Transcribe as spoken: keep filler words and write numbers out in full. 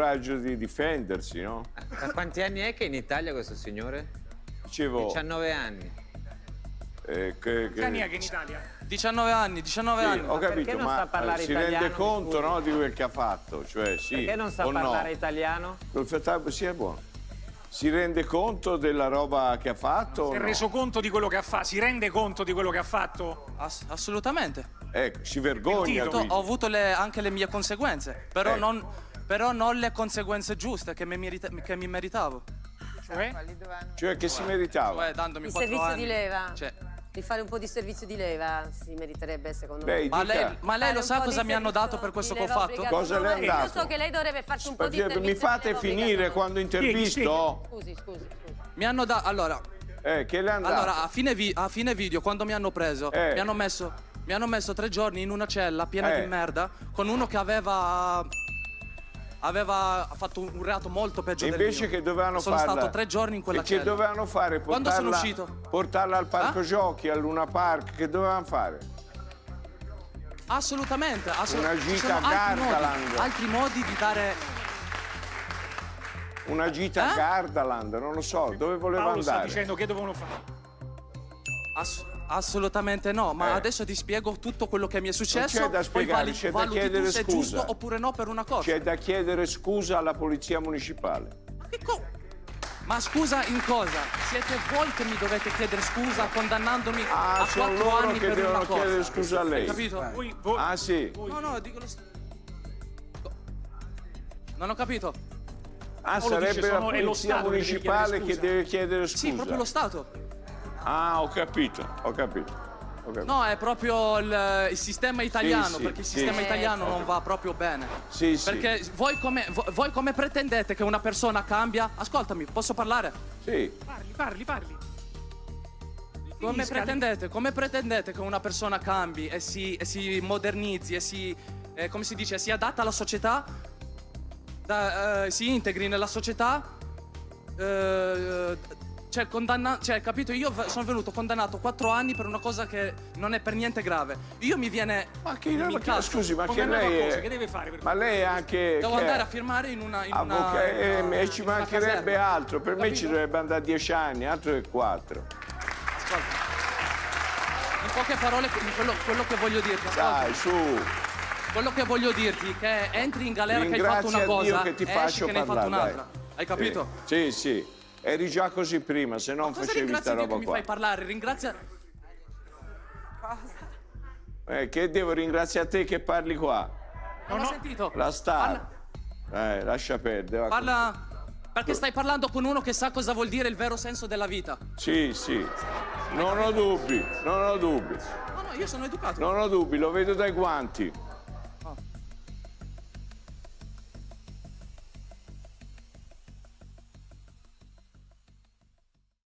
coraggio di difendersi, no? Da quanti anni è che è in Italia questo signore? Dicevo... diciannove anni. Eh, che, Che anni è che in Italia? diciannove anni, diciannove sì, anni. ho capito, non ma sa parlare si italiano, rende conto, scusi? no, di quel che ha fatto, cioè sì Perché non sa o parlare no? italiano? Sì, è buono. Si rende conto della roba che ha fatto? Si è o no? reso conto di quello che ha fatto? Si rende conto di quello che ha fatto? Ass Ecco, assolutamente. si vergogna. Ho avuto le, anche le mie conseguenze, però, Eh. non, però non le conseguenze giuste che mi, merita, che mi meritavo. Cioè? Cioè che si meritava? Cioè, dandomi Il quattro servizio anni. di leva. Cioè, Di fare un po' di servizio di leva si meriterebbe, secondo Beh, me. ma, dica, lei, ma lei Fare lo un sa po' cosa di mi hanno dato servizio per questo di che ho leva fatto? obbligatorio. Cosa le No, hanno ma dato? Io so che lei dovrebbe farci un po' di perché servizio mi fate di leva finire obbligatorio. quando intervisto? Scusi, scusi, scusi. Mi hanno dato... Allora, Eh, che le hanno dato? allora a, fine vi- a fine video, quando mi hanno preso, Eh. mi, hanno messo, mi hanno messo tre giorni in una cella piena Eh. di merda con uno che aveva... aveva fatto un reato molto peggio E del invece mio. che dovevano Sono farla? stato tre giorni in quella e che cella. dovevano fare? Portarla, Quando sono uscito? Portarla al parco Eh? giochi, al Luna Park, che dovevano fare? Assolutamente, assolutamente. Una Ci gita sono a altri Gardaland. modi, altri modi di dare... Una gita a Eh? Gardaland, non lo so, dove voleva Paolo sta andare? dicendo che dovevano fare. Ass- assolutamente no, ma Eh. adesso ti spiego tutto quello che mi è successo. c'è da poi spiegare, vali- c'è da valuti tu chiedere se è scusa. giusto oppure no per una cosa. C'è da chiedere scusa alla polizia municipale. Che co- Ma scusa in cosa? Siete voi che mi dovete chiedere scusa condannandomi Ah, a sono quattro loro anni che per devono una cosa. chiedere scusa a lei. Hai capito? Voi, voi, Ah sì? No, no, dico lo st- Non ho capito. Ah, Paolo dice sarebbe la sono- è lo polizia Stato che deve municipale chiedere che scusa. deve chiedere scusa. Sì, proprio lo Stato. Ah, ho capito, ho capito. Ho capito. No, è proprio il, il sistema italiano, sì, perché il sì. sistema Eh, italiano non va proprio bene. Sì, sì. Perché voi come, vo- voi come pretendete che una persona cambia? Ascoltami, posso parlare? Sì. parli, parli, parli. Come Finisca. pretendete, come pretendete che una persona cambi e si, e si modernizzi e si, eh, come si dice, si adatta alla società, da, eh, si integri nella società, eh, cioè, condanna, cioè, capito? Io v- sono venuto condannato quattro anni per una cosa che non è per niente grave. Io mi viene... Ma che, mi ma che- incazzo. scusi, ma che Condannato lei a cosa? è... Che deve fare per Ma lei è anche... Devo che andare è? a firmare in una... In Avvoca- una, eh, in una- e ci in una mancherebbe caserma. altro. Per me ci Capito? dovrebbe andare dieci anni, altro che quattro. Ascolta. In poche parole, quello, quello che voglio dirti, ascolta. Dai, su. Quello che voglio dirti è che entri in galera che hai fatto Ringrazia una Dio cosa, che ti esci faccio che ne hai fatto parlare, un'altra. dai. Hai capito? Sì, sì. Eri già così prima, se non Cosa facevi sta ringrazia Dio roba che mi qua. fai parlare? Ringrazia... Eh, che devo ringraziare te che parli qua? Non ho sentito. La star. Eh, lascia perdere. va. Parla... Perché stai parlando con uno che sa cosa vuol dire il vero senso della vita. Sì, sì. Non ho dubbi, non ho dubbi. No, no, io sono educato. Non ho dubbi, lo vedo dai guanti.